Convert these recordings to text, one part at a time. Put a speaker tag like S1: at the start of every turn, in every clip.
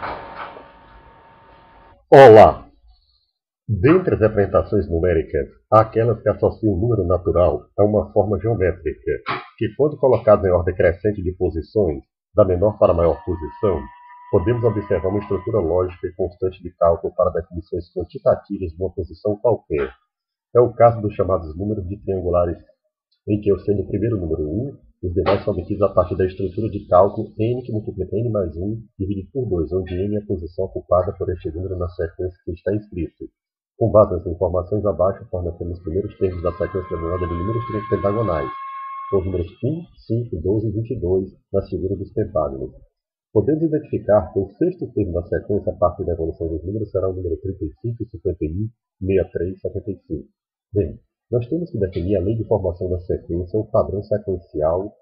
S1: Olá! Dentre as representações numéricas, há aquelas que associam o número natural a uma forma geométrica, que, quando colocadas em ordem crescente de posições, da menor para a maior posição, podemos observar uma estrutura lógica e constante de cálculo para definições quantitativas de uma posição qualquer. É o caso dos chamados números de triangulares, em que, eu sendo o primeiro número 1, os demais são obtidos a partir da estrutura de cálculo n que multiplica n mais 1 dividido por 2, onde n é a posição ocupada por este número na sequência que está inscrito. Com base nas informações abaixo, fornecemos os primeiros termos da sequência denominada de números pentagonais, os números 1, 5, 12 e 22, nas figuras dos pentágonos. Podemos identificar que o sexto termo da sequência a partir da evolução dos números será o número 35, 51, 63, 75. Bem, nós temos que definir a lei de formação da sequência, o padrão sequencial,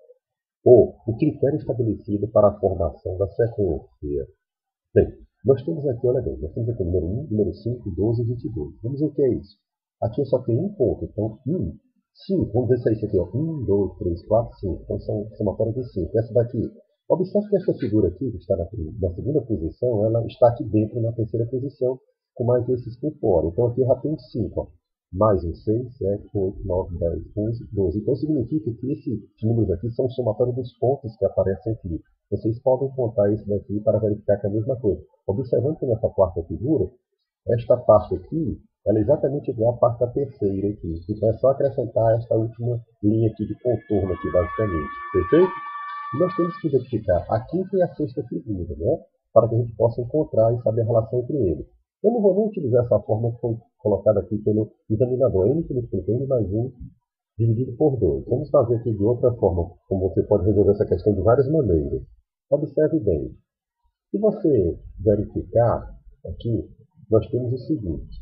S1: ou o critério estabelecido para a formação da sequência. Bem, nós temos aqui, olha bem, nós temos aqui o número 1, número 5, 12 e 22. Vamos ver o que é isso. Aqui eu só tenho um ponto, então 1, 5, vamos ver se é isso aqui, ó. 1, 2, 3, 4, 5. Então são somatórios de 5. Essa daqui, observe que essa figura aqui, que está na segunda posição, ela está aqui dentro na terceira posição, com mais esses por fora. Então aqui eu já tenho 5, ó. Mais um 6, 7, 8, 9, 10, 11, 12. Então significa que esses números aqui são o somatório dos pontos que aparecem aqui. Vocês podem contar isso daqui para verificar que é a mesma coisa. Observando que nessa quarta figura, esta parte aqui, ela é exatamente igual à parte da terceira aqui. Então é só acrescentar esta última linha aqui de contorno aqui, basicamente. Perfeito? Nós temos que identificar a quinta e a sexta figura, né? Para que a gente possa encontrar e saber a relação entre eles. Eu não vou nem utilizar essa forma que foi colocada aqui pelo examinador. N que multiplica N mais 1 dividido por 2. Vamos fazer aqui de outra forma, como você pode resolver essa questão de várias maneiras. Observe bem. Se você verificar aqui, nós temos o seguinte.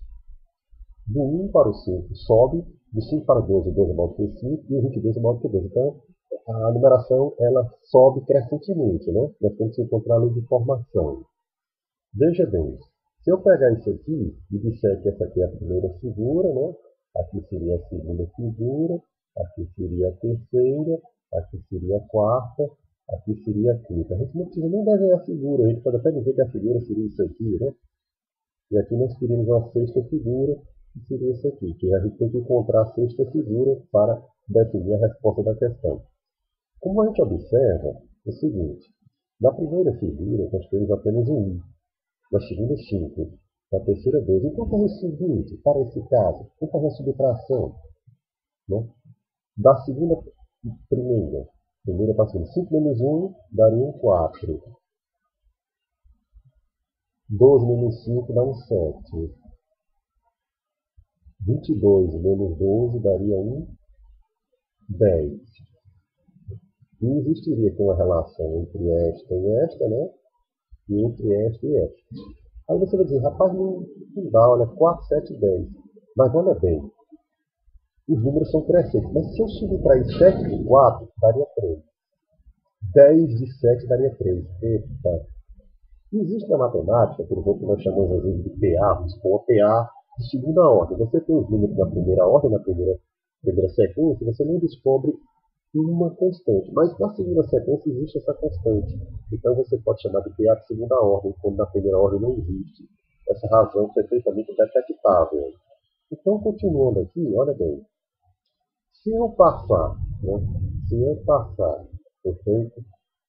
S1: Do 1 para o 5 sobe, do 5 para o 12, o 12 é maior que 5 e o 22 é maior que 2. Então, a numeração ela sobe crescentemente, né? Nós temos que encontrar a lei de formação. Veja bem, se eu pegar isso aqui e disser que essa aqui é a primeira figura, né? Aqui seria a segunda figura, aqui seria a terceira, aqui seria a quarta, aqui seria a quinta. A gente não precisa nem desenhar a figura, a gente pode até dizer que a figura seria isso aqui, né? E aqui nós teríamos uma sexta figura, que seria isso aqui, que a gente tem que encontrar a sexta figura para definir a resposta da questão. Como a gente observa, é o seguinte, na primeira figura nós temos apenas um 1, na segunda 5, na terceira 2. Então vamos o seguinte, para esse caso, vamos fazer a subtração, né? Da segunda primeira para a segunda, 5 menos 1 daria um 4. 12 menos 5 dá um 7. 22 menos 12 daria um 10. E existiria aqui uma relação entre esta e esta, né? E entre esta e esta. Aí você vai dizer, rapaz, não dá, olha, 4, 7, 10. Mas olha bem, os números são crescentes. Mas se eu subtrair 7 de 4, daria 3. 10 de 7 daria 3. Eita. Existe na matemática, por exemplo, que nós chamamos às vezes de PA, ou PA de segunda ordem. Você tem os números na primeira ordem, na primeira sequência, você não descobre uma constante. Mas na segunda sequência existe essa constante. Então você pode chamar de PA de segunda ordem, quando na primeira ordem não existe. Essa razão perfeitamente detectável. Então, continuando aqui, olha bem. Se eu passar, né? Se eu passar, perfeito?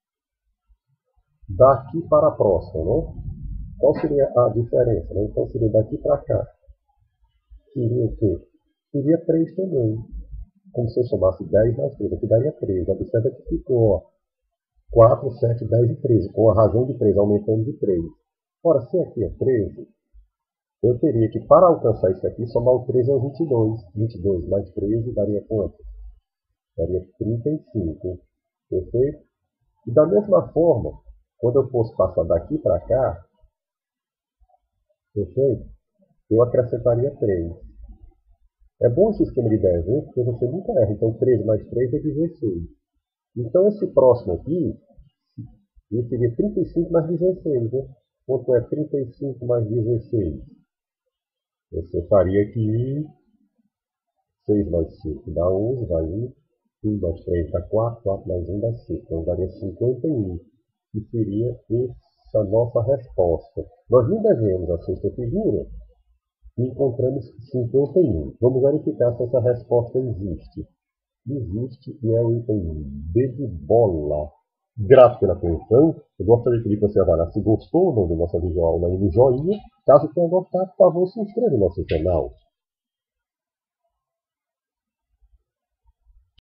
S1: Daqui para a próxima, né? Qual seria a diferença? Né? Então seria daqui para cá. Seria o quê? Seria 3 também. Como se eu somasse 10 mais 3. Aqui daria 13. Observa que ficou ó, 4, 7, 10 e 13. Com a razão de 3, aumentando de 3. Ora, se aqui é 13, eu teria que, para alcançar isso aqui, somar o 13 ao 22. 22 mais 13 daria quanto? Daria 35. Perfeito? E da mesma forma, quando eu fosse passar daqui para cá, perfeito? Eu acrescentaria 3. É bom esse esquema de 10, né? Porque você nunca erra. Então, 13 mais 3 é 16. Então, esse próximo aqui, ele seria 35 mais 16, né? Quanto é 35 mais 16? Você faria aqui 6 mais 5 dá 11, vai 1. 1 mais 3 dá 4, 4 mais 1 dá 5. Então, daria 51. Que seria esse essa nossa resposta. Nós não desenhamos a sexta figura e encontramos 51. Vamos verificar se essa resposta existe. Existe e é o item B de bola. Grato pela atenção. Eu gostaria de pedir para você avaliar se gostou ou não do nosso vídeo aula aí no joinha. Caso tenha gostado, por favor, se inscreva no nosso canal.